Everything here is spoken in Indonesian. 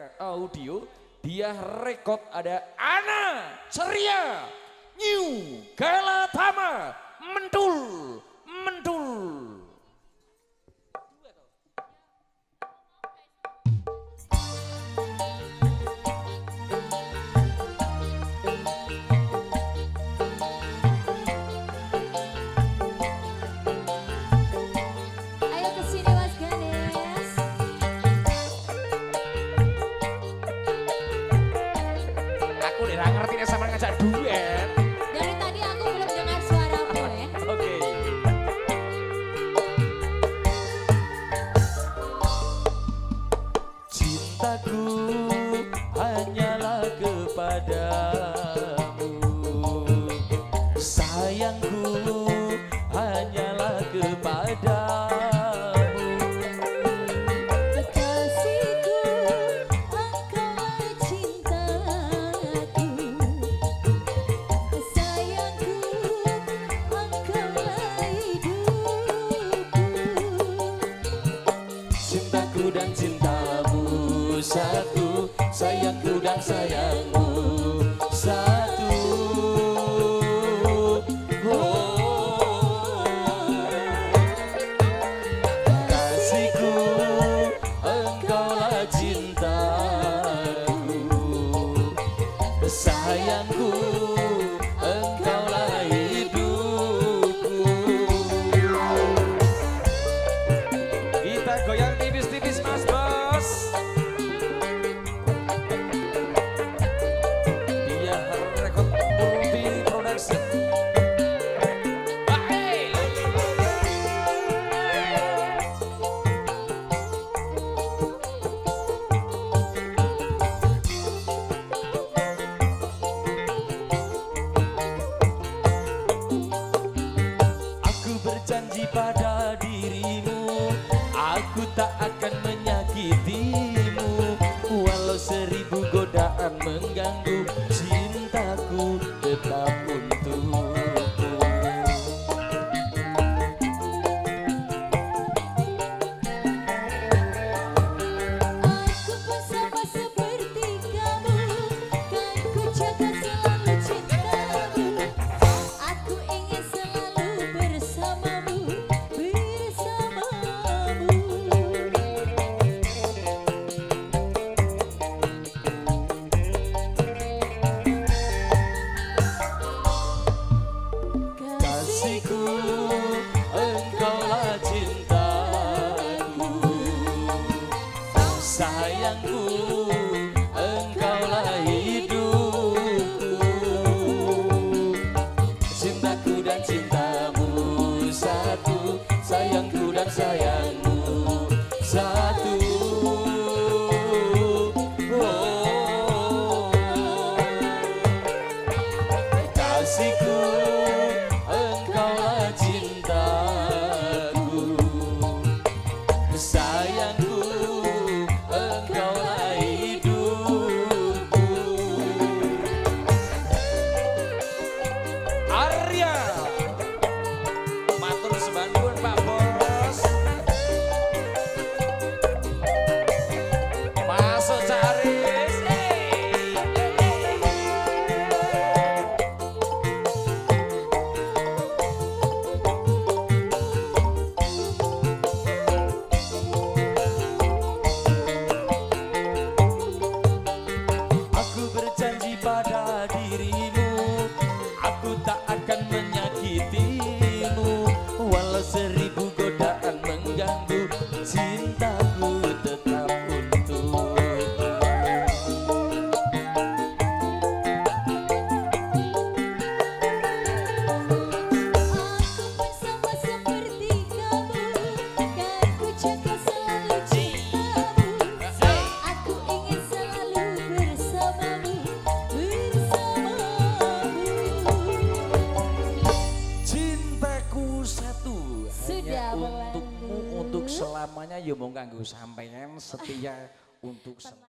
audio, dia rekod ada Ana Ceria, New Galatama, Mentul, Mentul. Aku udah ngerti nih sama ngajak duet. Dari tadi aku belum dengar suaramu ya. Oke. Cintaku hanyalah kepadamu, sayangku hanyalah kepadamu. Cintaku dan cintamu satu, sayangku dan sayangmu satu. Kasihku, engkaulah cintaku, sayangku, engkaulah hidupku. Kita goyang tipis-tipis Mas Bos. Dia rekod multi production. Aku berjanji pada dirimu, aku tak akan menyakitimu, walau 1000 godaan mengganggu, cintaku tetap untukmu. Aku pun sama seperti kamu, kan ku jaga selalu cintamu. Aku ingin selalu bersamamu, bersamamu. Kasihku, engkaulah cintaku, sayangku, engkaulah hidupku. Cintaku dan cintamu satu, sayangku dan sayangmu satu. Kasihku, engkaulah cintaku, sayangku, engkaulah hidupku. Arya, matur sembahun Pak Bos. Masuk Caris. Aku berjanji pada dirimu, aku tak akan menyakitimu, walau 1000 godaan mengganggu, cintaku tetap untukmu. Aku pun sama seperti kamu, kan ku jaga selalu cintamu. Aku ingin selalu bersamamu, bersamamu. Cintaku satu, Sudah hanya untukmu, berlalu. untuk selamanya, ya mau kanggo sampeyan setia untuk